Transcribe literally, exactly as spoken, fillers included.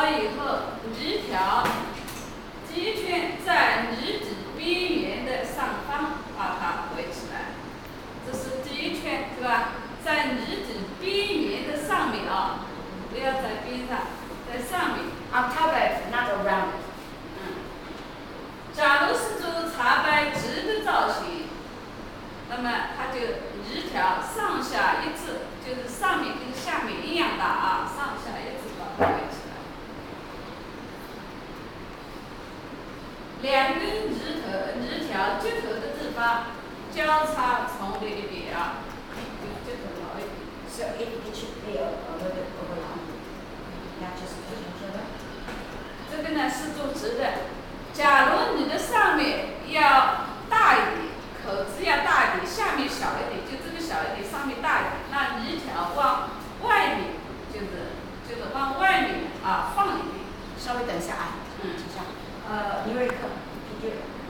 了以后，日条鸡圈在日子边缘的上方把它围起来。这是鸡圈，是吧？在日子边缘的上面啊，不要在边上，在上面。 On top of, not around it. 嗯。假如是做茶白直的造型，那么它就日条上下一致，就是上面跟下面一样大啊，上下一致把它围起来。两根日头日条接头的地方交叉重叠一点啊，就接头牢一点。 So it, it should be a, a little bit overlapped, not just touch each other. 这个呢是做直的。假如你的上面要大一点，口子要大一点，下面小一点，就这个小一点，上面大一点，那日条往外面，就是就是往外面啊放一点。 稍微等一下啊， 嗯， 等一下。呃，李瑞克，你觉得